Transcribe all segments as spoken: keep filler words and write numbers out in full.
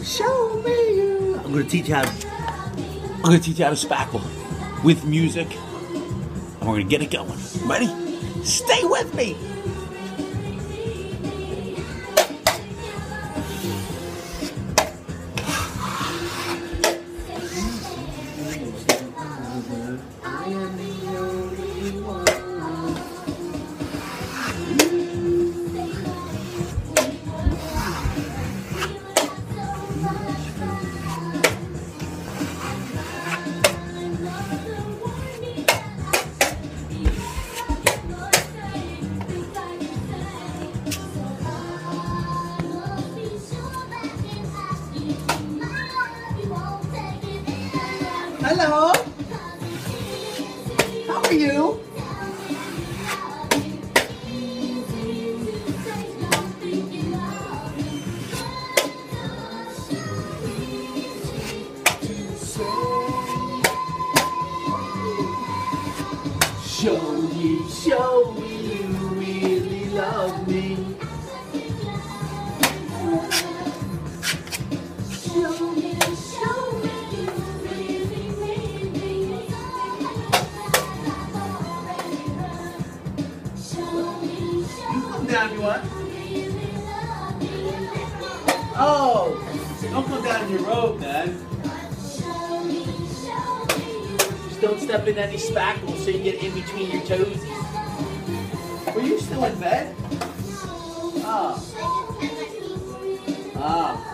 show me you. I'm gonna teach you how to, I'm gonna teach you how to spackle with music. And we're gonna get it going. Ready? Stay with me. Hello. How are you? Show me, show me you really love me. Show me, show me you really need me. You come down, you want? Oh, don't come down your road, man. Just don't step in any spackles so you get in between your toesies. Were you still in bed? Ah. Ah.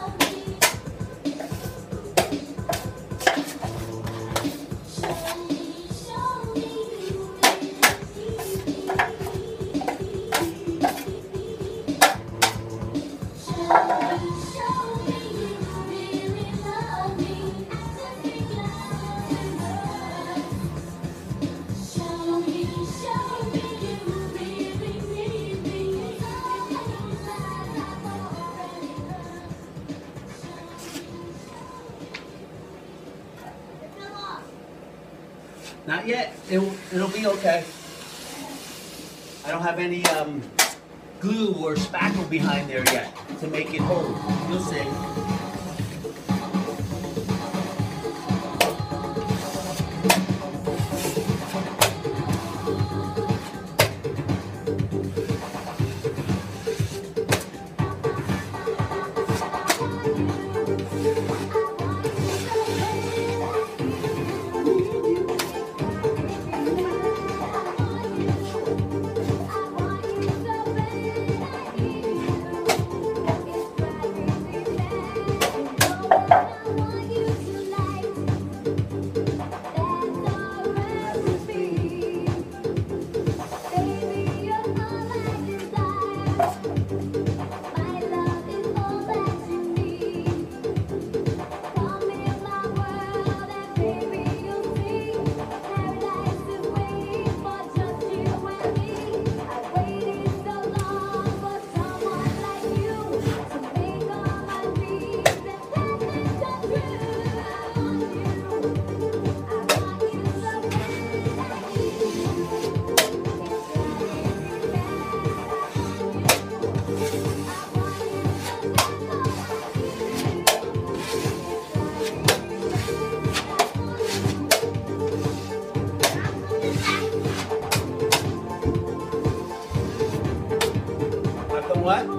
Not yet. It'll, it'll be okay. I don't have any um, glue or spackle behind there yet to make it hold. You'll see. What?